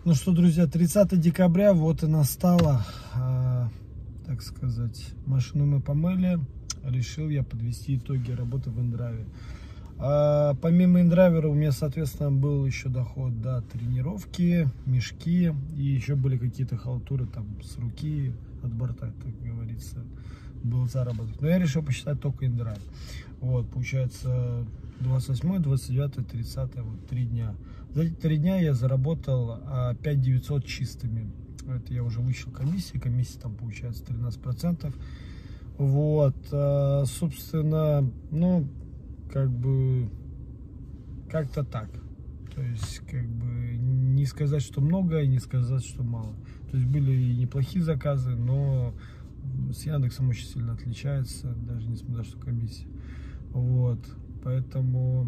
Ну что, друзья, 30 декабря вот и настало, так сказать, машину мы помыли, решил я подвести итоги работы в InDrive. Помимо InDrive у меня, соответственно, был еще доход, да, тренировки, мешки и еще были какие-то халтуры там с руки от борта, как говорится, был заработок. Но я решил посчитать только InDrive. Вот, получается, 28, 29, 30, вот 3 дня. За эти 3 дня я заработал 5900 чистыми. Это я уже вычел комиссии. Комиссия там получается 13%. Вот, собственно, ну, как бы, как-то так. То есть, как бы, не сказать, что много, и не сказать, что мало. То есть, были и неплохие заказы, но с Яндексом очень сильно отличается, даже несмотря на что комиссия. Вот, поэтому,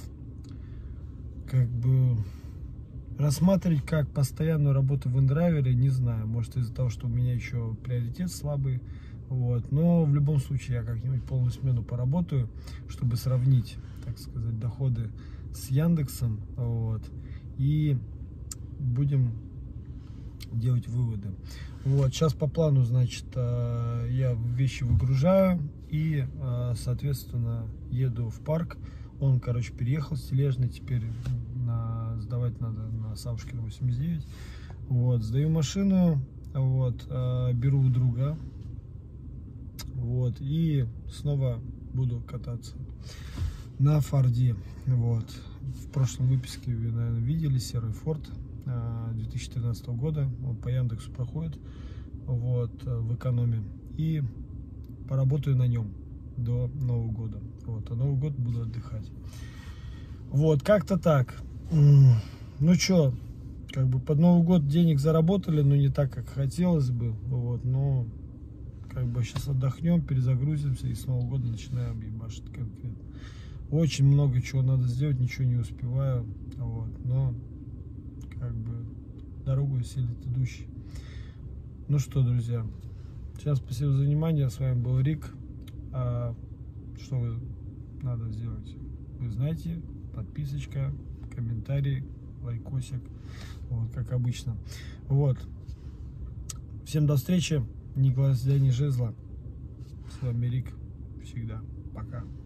как бы, рассматривать как постоянную работу в InDrive, не знаю, может из-за того, что у меня еще приоритет слабый, вот, но в любом случае я как-нибудь полную смену поработаю, чтобы сравнить, так сказать, доходы с Яндексом, вот, и будем делать выводы. Вот, сейчас по плану, значит, я вещи выгружаю и, соответственно, еду в парк. Он, короче, переехал с Тележной, теперь сдавать надо на Савушкина 89. Вот, сдаю машину, вот, беру у друга, вот, и снова буду кататься на Форде. Вот, в прошлом выпуске вы, наверное, видели серый Форд 2013 года, он по Яндексу проходит, вот, в экономе, и поработаю на нем до Нового года. Вот, а Новый год буду отдыхать. Вот, как-то так. Ну что, как бы под Новый год денег заработали, но не так, как хотелось бы. Вот, но как бы сейчас отдохнем, перезагрузимся и с Нового года начинаем ебашить конкретно. Очень много чего надо сделать, ничего не успеваю. Вот, но как бы дорогу осилит идущий. Ну что, друзья, всем спасибо за внимание. С вами был Рик. Что вы надо сделать? Вы знаете, подписочка, комментарий, лайкосик, вот, как обычно. Вот. Всем до встречи. Николай Жезла. С вами Рик. Всегда. Пока.